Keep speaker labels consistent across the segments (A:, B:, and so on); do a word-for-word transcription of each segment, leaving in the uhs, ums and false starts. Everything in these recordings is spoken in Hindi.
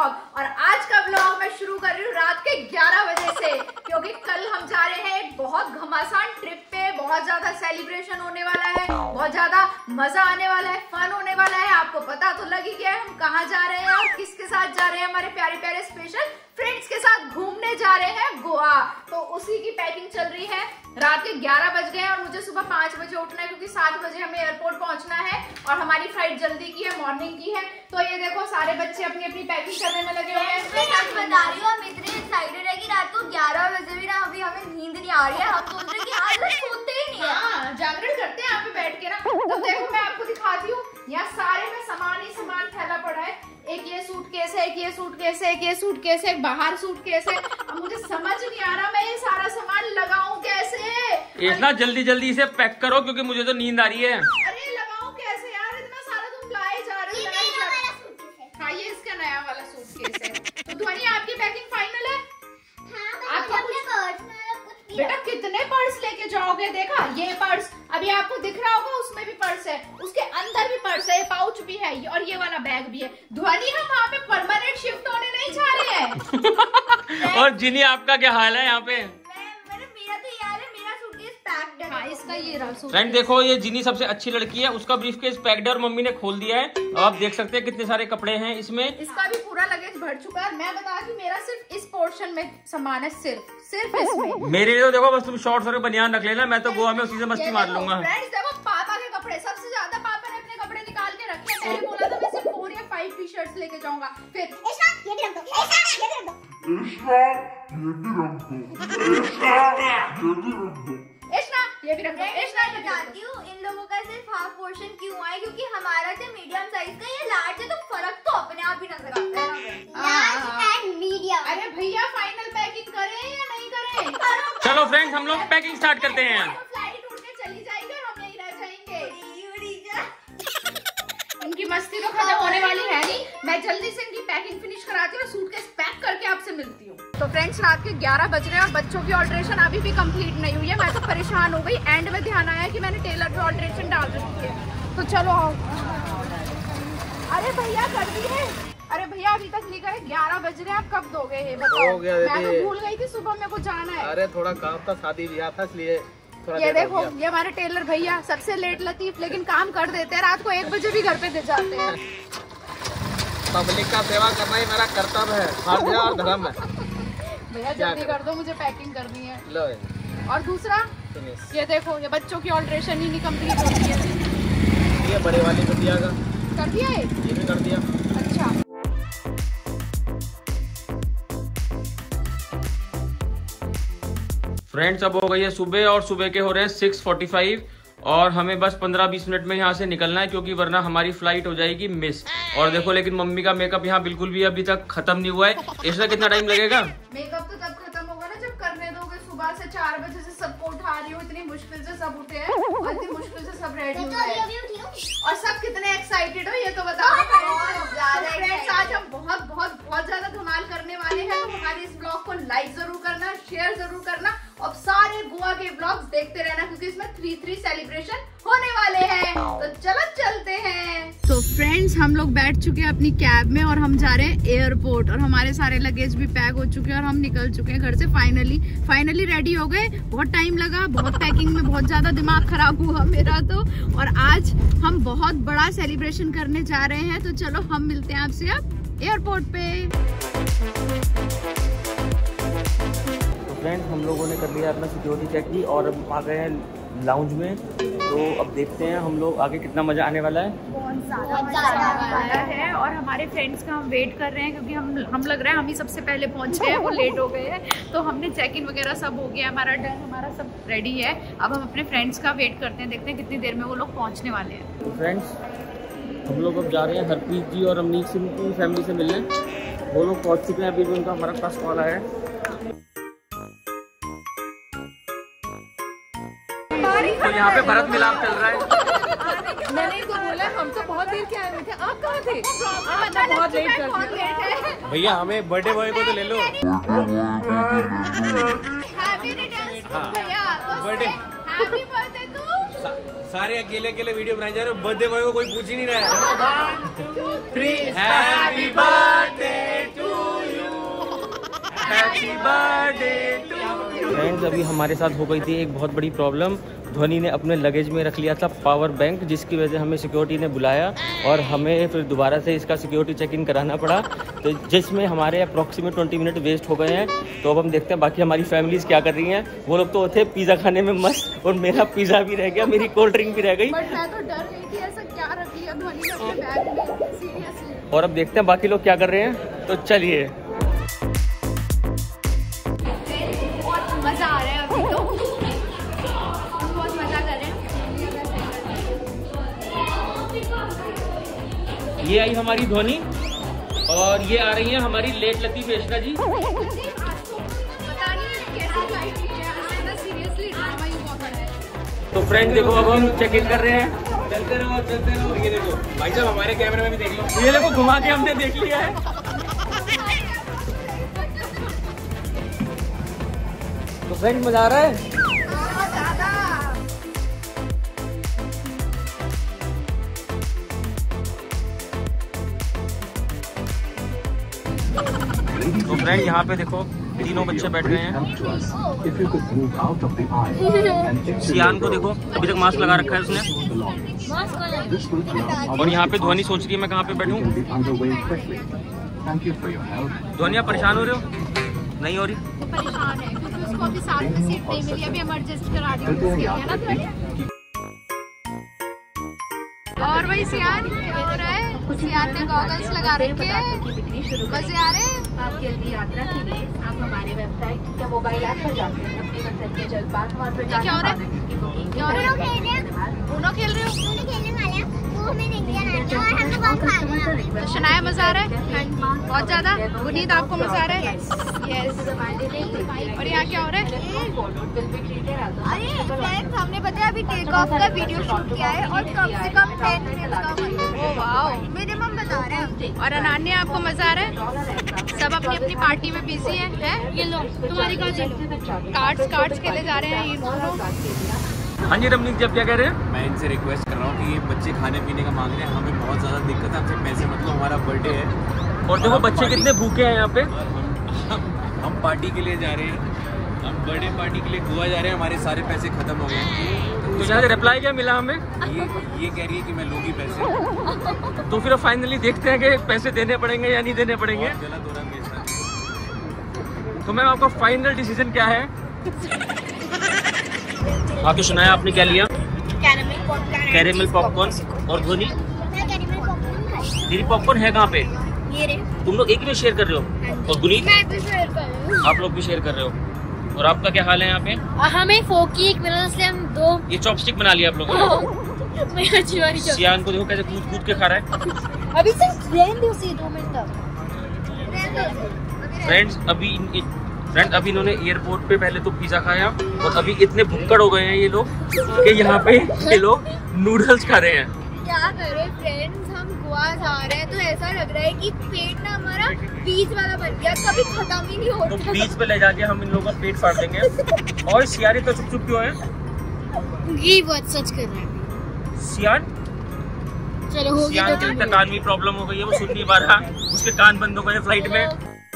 A: व्लॉग। और आज का व्लॉग मैं शुरू कर रही हूँ रात के ग्यारह बजे से, क्योंकि कल हम जा रहे हैं एक बहुत घमासान ट्रिप पे। बहुत ज्यादा सेलिब्रेशन होने वाला है, बहुत ज्यादा मजा आने वाला है, फन होने वाला है। आपको पता तो लग ही गया है हम कहाँ जा रहे हैं और किसके साथ जा रहे हैं। हमारे प्यारे प्यारे स्पेशल फ्रेंड्स के साथ घूमने जा रहे हैं गोवा। तो उसी की पैकिंग चल रही है। रात के ग्यारह बज गए हैं और मुझे सुबह पाँच बजे उठना है, क्योंकि सात बजे हमें एयरपोर्ट पहुंचना है और हमारी फ्लाइट जल्दी की है, मॉर्निंग की है। तो ये देखो सारे बच्चे अपनी अपनी पैकिंग करने में लगे हुए हैं।
B: मैं सच बता रही हूँ, हम इतने एक्साइटेड है कि रात को ग्यारह बजे भी ना अभी हमें नींद नहीं आ रही है। हम सोच रहे हैं कि आज हम सोते ही नहीं है।
A: हाँ, जागरण करते हैं यहाँ पे बैठ के ना। तो देखो मैं आपको दिखाती हूँ, यहाँ सारे में सामान ही सामान फैला पड़ा है। एक ये सूटकेस है, एक ये सूटकेस है, एक ये सूटकेस है, एक बाहर सूटकेस है। अब मुझे समझ नहीं आ रहा मैं ये सारा सामान लगाऊं कैसे।
C: इतना जल्दी जल्दी इसे पैक करो, क्योंकि मुझे तो नींद आ रही है।
A: अरे लगाऊं कैसे यार, इतना सारा तुम लाए जा रहे हो। हाँ, ये इसका नया वाला सूटकेस है। तो ध्वनि आपकी पैकिंग फाइनल है? आपका कुछ बेटा कितने पर्स लेके जाओगे? देखा ये पर्स अभी आपको दिख रहा होगा, उसमें भी पर्स है, उसके अंदर भी पर्स है, पाउच भी है और ये वाला बैग भी है। ध्वनि हम वहाँ पे परमानेंट शिफ्ट होने नहीं जा रहे हैं।
C: और जिनी आपका क्या हाल है यहाँ पे?
A: इसका ये रहा सूट।
C: फ्रेंड देखो, ये जिनी सबसे अच्छी लड़की है, उसका ब्रीफकेस पैक्ड है और मम्मी ने खोल दिया है। अब आप देख सकते हैं कितने सारे कपड़े हैं इसमें।
A: इसका भी पूरा लगेज भर चुका है। मैं बता दूं मेरा सिर्फ इस पोर्शन में सामान है, सिर्फ सिर्फ इसमें।
C: मेरे लिए तो देखो बस तुम शॉर्ट्स और बनियान रख लेना, मैं तो गोवा में उसी से मस्ती मार लूंगा।
A: फ्रेंड्स देखो पापा के कपड़े सबसे ज्यादा पापा ने अपने कपड़े निकाल के रखे हैं। मैंने बोला था मैं सिर्फ फोर या फाइव टी शर्ट्स लेके जाऊंगा। फिर
B: ये भी रख दो, ये भी रख दो।
A: ये भी रख दो।
B: मैं बताती हूँ इन लोगों का सिर्फ हाफ पोर्शन क्यों आए, क्योंकि हमारा जो मीडियम साइज का ये लार्ज है, तो फर्क तो अपने आप ही नजर आता है। Large and medium.
A: अरे भैया फाइनल पैकिंग करें या नहीं करें?
C: चलो फ्रेंड्स हम लोग पैकिंग स्टार्ट करते हैं।
A: फ्लाइट उड़ के चली जाएगी और हम यहीं रह जाएंगे। इनकी मस्ती तो खत्म होने वाली है नहीं। मैं जल्दी से इनकी पैकिंग फिनिश कराती हूँ और सूटकेस पैक करके आपसे मिलती हूँ। तो फ्रेंड्स रात के ग्यारह बज रहे हैं और बच्चों की ऑल्ट्रेशन अभी भी कंप्लीट नहीं हुई है। मैं तो परेशान हो गई। एंड में ध्यान आया कि मैंने टेलर पे ऑल्ट्रेशन डाल रखी है। तो चलो आओ। अरे भैया कर दिए? अरे भैया अभी तक नहीं करे, ग्यारह बज रहे हैं, आप कब दोगे ये बताओ?
D: हो गया,
A: मैं तो भूल गई थी सुबह मेरे को जाना है।
D: अरे थोड़ा काम था, शादी ब्याह था, इसलिए
A: ये देखो ये हमारे टेलर भैया सबसे लेट लतीफ, लेकिन काम कर देते हैं। रात को एक बजे भी घर पे दे जाते हैं।
D: पब्लिक का सेवा करना ही मेरा कर्तव्य है, फर्ज और धर्म है।
A: भैया जल्दी कर दो, मुझे पैकिंग करनी है।
D: लो।
A: और दूसरा ये देखो, ये बच्चों की ऑल्ट्रेशन ही नहीं कंप्लीट होती है।
D: ये बड़े वाली बिटिया का
A: कर दिया है?
D: ये भी कर दिया।
A: अच्छा
C: फ्रेंड्स अब हो गई है सुबह और सुबह के हो रहे हैं सिक्स फोर्टी फाइव और हमें बस पंद्रह बीस मिनट में यहाँ से निकलना है, क्योंकि वरना हमारी फ्लाइट हो जाएगी मिस। और देखो लेकिन मम्मी का मेकअप यहाँ बिल्कुल भी अभी तक खत्म नहीं हुआ है। इसमें कितना टाइम लगेगा?
A: मेकअप तो तब खत्म होगा ना जब करने दोगे। सुबह से चार बजे से सबको उठा रही हूँ, इतनी मुश्किल से सब उठे हैं और इतनी मुश्किल से सब रेडी हुए हैं। और सब कितने एक्साइटेड हो ये तो बताओ। फ्रेंड्स आज हम बहुत बहुत बहुत ज्यादा धमाल करने वाले हैं। तो हमारे इस ब्लॉग को लाइक जरूर करना, शेयर जरूर करना और सारे गोवा के ब्लॉग्स देखते रहना, क्योंकि इसमें थ्री थ्री सेलिब्रेशन होने वाले हैं। तो चलो चलते हैं। तो फ्रेंड्स हम लोग बैठ चुके हैं अपनी कैब में और हम जा रहे हैं एयरपोर्ट। और हमारे सारे लगेज भी पैक हो चुके हैं और हम निकल चुके हैं घर से। फाइनली फाइनली रेडी हो गए। बहुत टाइम लगा, बहुत पैकिंग में बहुत ज्यादा दिमाग खराब हुआ मेरा तो। और आज हम बहुत बड़ा सेलिब्रेशन करने जा रहे हैं। तो चलो हम मिलते हैं आपसे अब एयरपोर्ट पे।
C: फ्रेंड्स हम लोगों ने कर लिया अपना सिक्योरिटी चेक भी और अब आ गए हैं लाउंज में। तो अब देखते हैं हम लोग आगे कितना मजा आने वाला है।
A: बहुत ज्यादा मजा आने वाला है और हमारे फ्रेंड्स का हम वेट कर रहे हैं, क्योंकि हम हम लग रहा है हम ही सबसे पहले पहुंचे हैं, वो लेट हो गए हैं। तो हमने चेक इन वगैरह सब हो गया, हमारा डन, हमारा सब रेडी है। अब हम अपने फ्रेंड्स का वेट करते हैं, देखते हैं कितनी देर में वो लोग पहुँचने वाले हैं।
C: तो फ्रेंड्स हम लोग अब जा रहे हैं हरप्रीत जी और अमनीत सिंह की फैमिली से मिलने। वो लोग पहुँच चुके हैं, अभी भी उनका हमारे पास कॉल आया है। तो यहाँ पे भरत मिलाप चल रहा है।
A: मैंने तो बोला हम तो बहुत देर के आए हुए थे, आप कहाँ थे? आप बहुत लेट कर दिए।
D: भैया हमें बर्थडे बॉय को तो ले लो।
A: हैप्पी रिटर्न्स भैया।
D: Birthday
A: happy birthday to.
D: सारे अकेले अकेले वीडियो बनाए जा रहे हो, बर्थडे बॉय को कोई पूछ ही नहीं रहा है। हैप्पी बर्थडे टू
C: फ्रेंड्स अभी हमारे साथ हो गई थी एक बहुत बड़ी प्रॉब्लम। ध्वनि ने अपने लगेज में रख लिया था पावर बैंक, जिसकी वजह से हमें सिक्योरिटी ने बुलाया और हमें फिर दोबारा से इसका सिक्योरिटी चेक इन कराना पड़ा, तो जिसमें हमारे अप्रॉक्सीमेट ट्वेंटी मिनट वेस्ट हो गए हैं। तो अब हम देखते हैं बाकी हमारी फैमिलीज़ क्या कर रही हैं। वो लोग तो थे पिज़्ज़ा खाने में मस्त, और मेरा पिज़्ज़ा भी रह गया, मेरी कोल्ड ड्रिंक भी रह गई।
A: बट मैं तो डर गई थी ऐसा क्या रख लिया ध्वनि ने अपने बैग में, सीरियसली।
C: और अब देखते हैं बाकी लोग क्या कर रहे हैं, तो चलिए।
B: मजा आ रहा है अभी तो, बहुत मजा कर रहे हैं।
C: ये आई हमारी ध्वनि और ये आ रही है हमारी लेट लतीफ एशना जी।
A: पता नहीं कैसे लाइट है ना, सीरियसली ड्रामा ही हुआ पड़ा है।
C: तो फ्रेंड देखो अब हम चेक इन कर रहे हैं।
D: चलते रहो चलते रहो। ये देखो भाई साहब हमारे कैमरे में भी देख लो।
C: ये देखो घुमा के हमने देख लिया है। तो फ्रेंड मजा आ रहा है। तो फ्रेंड यहाँ पे देखो तीनों बच्चे बैठ गए हैं। सियान को देखो अभी तक मास्क लगा रखा है उसने, और यहाँ पे ध्वनि सोच रही है मैं कहाँ पे बैठूं। ध्वनि आप परेशान हो रहे हो? नहीं हो रही?
A: वो परेशान है क्योंकि उसको अभी साथ में सीट नहीं मिली, अभी हम एडजस्ट करा रही है ना ध्वनि। और वही सियान हो रहा है, सियान ने गॉगल्स लगा रखे हैं, मजे आ रहे हैं।
E: आपके लिए यात्रा के लिए आप हमारे वेबसाइट या मोबाइल ऐप पर जाते हैं। अपने गंतव्य के जज्बात और
A: क्या हो रहा है? क्या हो रहा है? उनो खेल रहे हो? तो शनाया मजा आ रहा है बहुत ज्यादा। गुनीत आपको मजा आ रहा है? यस। और यहाँ क्या हो रहा है?
B: अरे फ्रेंड्स हमने पता है अभी टेक ऑफ का वीडियो शूट किया है और कम से कम टेन मिनट का
A: ओ वाओ,
B: मिनिमम बता रहे हैं।
A: और अनान्या आपको मजा आ रहा है? सब अपनी अपनी पार्टी में बिजी है, हैं? ये लो तुम्हारी कार्ड्स कार्ड्स खेले जा रहे हैं ये दोनों।
C: हाँ जी रमनीत जी आप क्या कह रहे हैं?
D: मैं इनसे रिक्वेस्ट कर रहा हूँ कि ये बच्चे खाने पीने का मांग रहे हैं, हमें बहुत ज़्यादा दिक्कत है, हमसे पैसे मतलब हमारा बर्थडे है।
C: और देखो बच्चे कितने भूखे हैं यहाँ पे।
D: हम, हम पार्टी के लिए जा रहे हैं, हम बर्थडे पार्टी के लिए गोवा जा रहे हैं, हमारे सारे पैसे खत्म हो गए हैं।
C: तो यहाँ से रिप्लाई क्या मिला हमें?
D: ये ये कह रही है कि मैं लूँगी पैसे।
C: तो फिर फाइनली देखते हैं कि पैसे देने पड़ेंगे या नहीं देने पड़ेंगे।
D: बहुत गलत हो रहा है मेरे साथ।
C: तो मैम आपका फाइनल डिसीजन क्या है? आप तो सुनाया आपने क्या लिया? Caramel popcorn. और ध्वनि? दीदी पॉपकॉर्न है कहाँ पे? तुम लोग एक ही में शेयर कर रहे हो? और गुनीत? आप लोग भी शेयर कर रहे हो। और आपका क्या हाल है यहाँ पे?
E: हमें फोकी एक मिनट से हम दो
C: ये चॉपस्टिक बना लिया आप लोगों ने। सियान को देखो कैसे कूद कूद के खा रहा है।
E: अभी सिर्फ रहने दो उसे दो मिनट तक।
C: फ्रेंड्स अभी फ्रेंड अभी इन्होंने एयरपोर्ट पे पहले तो पिज़्ज़ा खाया और अभी इतने भुक्कड़ हो गए हैं ये लोग कि यहाँ पे ये लोग नूडल्स खा रहे हैं।
B: क्या करें फ्रेंड्स, हम गोवा जा रहे हैं तो ऐसा लग रहा है कि पेट ना हमारा बीच वाला बन गया, कभी खत्म ही नहीं होता।
C: तो बीच पे ले जाके हम इन लोगों का पेट फाड़ देंगे। और सियारे तो चुप चुप क्यों है?
E: ये बहुत सच कर रहे हैं।
C: सियान
E: चलो हो गया।
C: सियान के कान में प्रॉब्लम हो गई है, वो सुन नहीं पा रहा, उसके कान बंद हो गए फ्लाइट में।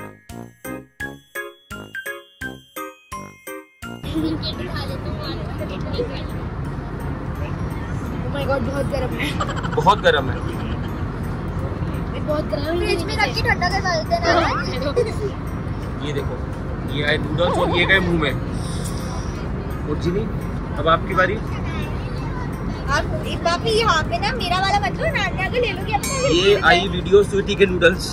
B: Oh my God, बहुत गर्म है।
C: बहुत गर्म है।
B: बहुत गर्म। फ्रिज में रख के ठंडा कर देते हैं ना।
C: ये देखो ये आए नूडल्स और ये गए मुंह में। और जिनी अब आपकी बारी।
B: आप पापी यहाँ पे ना मेरा वाला मत लो, नान्या को ले लो कि अपना।
C: ये आई वीडियो स्वीटी के नूडल्स।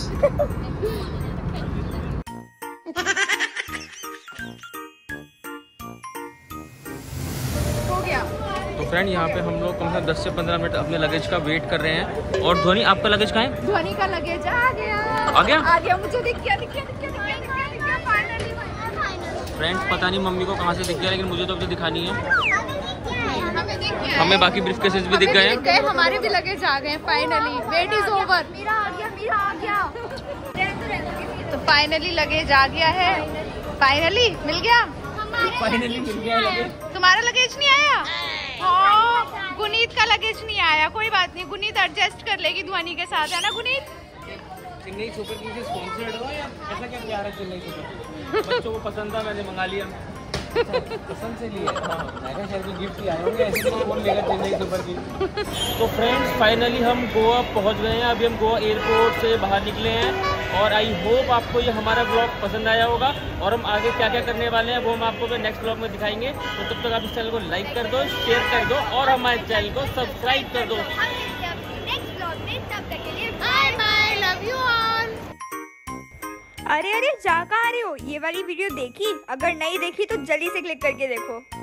C: तो फ्रेंड यहाँ पे हम लोग कम से कम दस से पंद्रह मिनट अपने लगेज का वेट कर रहे हैं। और ध्वनि आपका लगेज कहाँ है?
A: ध्वनि का लगेज आ गया।
C: आ गया?
A: आ गया, मुझे दिख गया दिख गया दिख गया दिख गया दिख गया फाइनली।
C: फ्रेंड्स पता नहीं मम्मी को कहाँ से दिख गया, लेकिन मुझे तो अभी दिखानी है।
A: हमें दिख गया,
C: हमें बाकी ब्रीफकेसेस भी दिख गए हैं।
A: गए हमारे भी लगेज आ गए फाइनली। Wait is over.
B: मेरा आ गया, मेरा आ गया।
A: तो फाइनली लगेज आ गया है। फाइनली मिल गया।
C: फाइनली मिल गया लगेज।
A: तुम्हारा लगेज नहीं आया? हाँ, गुनीत का लगेज नहीं आया। कोई बात नहीं, गुनीत एडजस्ट कर लेगी ध्वनि के साथ, है ना गुनीत?
C: चेन्नई सुपर किंग्स से स्पॉन्सर्ड हो या ऐसा क्या प्यार है चेन्नई सुपर? बच्चों को पसंद था, मैंने मंगा लिया।
D: पसंद से लिए। मैं शायद गिफ्ट ही आए होंगे, ऐसे कौन लेगा चेन्नई सुपर किंग्स।
C: तो फ्रेंड्स फाइनली हम गोवा पहुंच गए हैं। अभी हम गोवा एयरपोर्ट से बाहर निकले हैं और आई होप आपको ये हमारा ब्लॉग पसंद आया होगा और हम आगे क्या क्या करने वाले हैं वो हम आपको नेक्स्ट ब्लॉग में दिखाएंगे। तो तब तक आप इस चैनल को लाइक कर दो, शेयर कर दो और हमारे चैनल को सब्सक्राइब कर दो।
B: नेक्स्ट ब्लॉग में, तब तक के लिए
A: bye bye, love you all.
B: अरे अरे जा कहाँ आ रहे हो? ये वाली वीडियो देखी? अगर नहीं देखी तो जल्दी से क्लिक करके देखो।